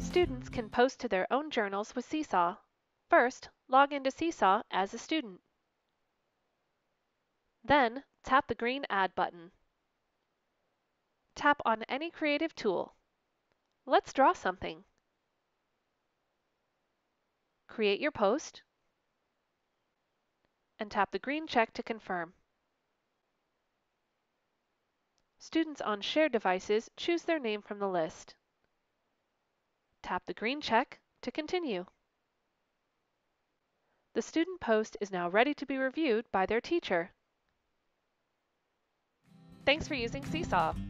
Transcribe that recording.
Students can post to their own journals with Seesaw. First, log into Seesaw as a student. Then, tap the green Add button. Tap on any creative tool. Let's draw something. Create your post, and tap the green check to confirm. Students on shared devices choose their name from the list. Tap the green check to continue. The student post is now ready to be reviewed by their teacher. Thanks for using Seesaw.